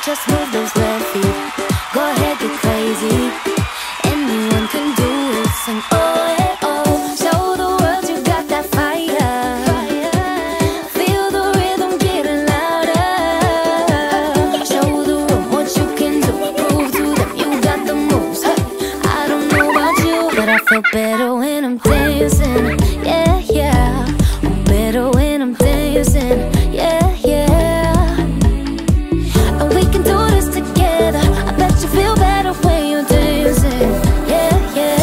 Just move those left feet. Go ahead, get crazy. Anyone can do it. Sing oh, yeah, oh. Show the world you got that fire. Feel the rhythm getting louder. Show the room what you can do. Prove to them you got the moves. Hey, I don't know about you, but I feel better when I'm dancing. Yeah, yeah. I'm better when I'm dancing. Yeah, yeah. And we can do this together. I bet you feel better when you're dancing. Yeah, yeah.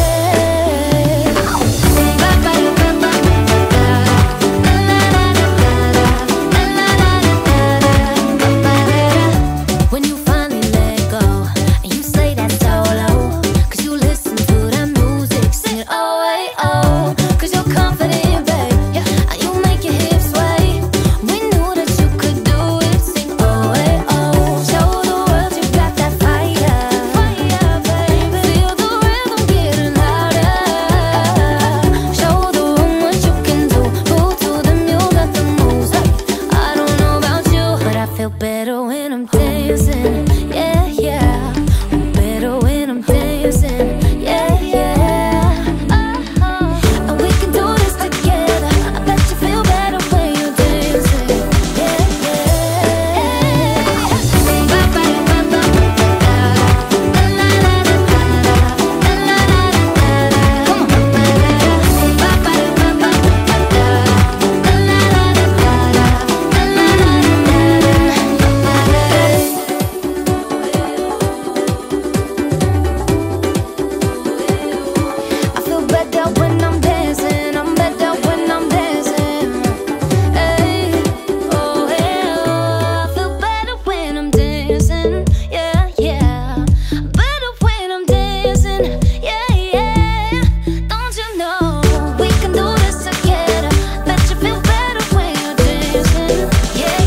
When you finally let go and you say that solo, 'cause you listen to that music, sing it oh, hey, oh. 'Cause you're confident, babe, yeah. And you make your hips sway. We knew that you could do it, sing oh, hey, oh. Show the world you got that fire, baby. Feel the rhythm getting louder. Show the room what you can do. Prove to them you got the moves. Hey, I don't know about you, but I feel better when I'm dancing. Yeah, yeah. I'm better when I'm dancing. Yeah, yeah. And we can do this together. I bet you feel better when you're dancing. Yeah, I feel better when I'm dancing. I'm better when I'm dancing. Hey, oh yeah. I feel better when I'm dancing. Yeah, yeah. Better when I'm dancing. Yeah, yeah. Don't you know we can do this together? Bet you feel better when you're dancing. Yeah,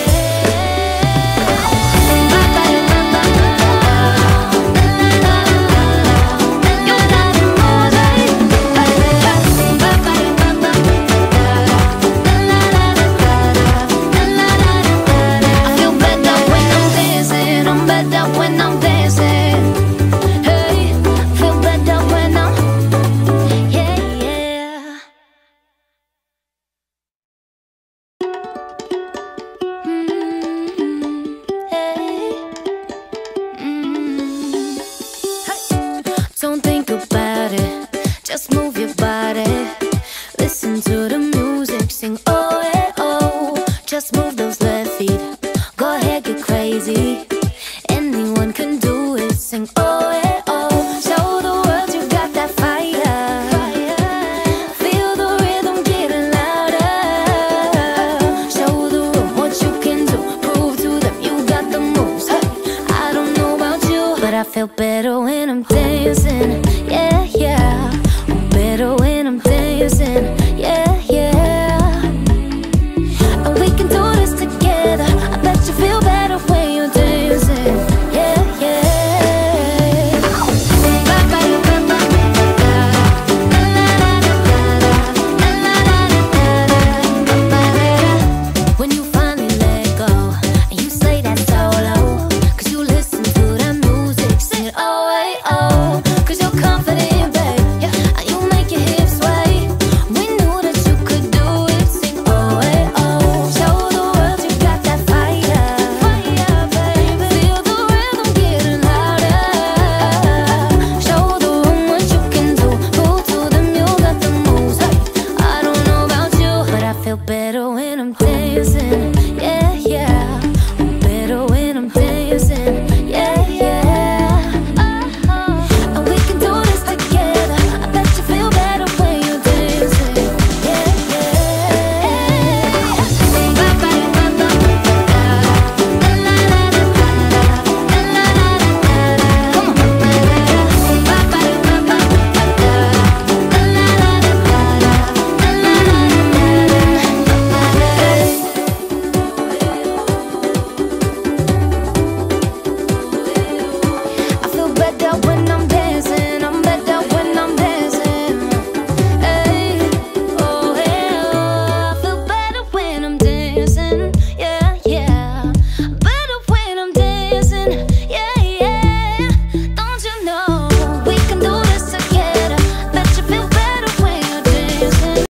I feel better when I'm dancing. I'm better when I'm dancing. Hey, feel better when I'm, yeah, yeah. Don't think about it, just move your body. Listen to the music, sing oh, yeah, oh. Just move those left feet, go ahead, get crazy. Anyone can do it, sing oh, yeah, oh. Show the world you got that fire. Feel the rhythm getting louder. Show the room what you can do. Prove to them you got the moves. Hey, I don't know about you, but I feel better when I'm dancing. Yeah,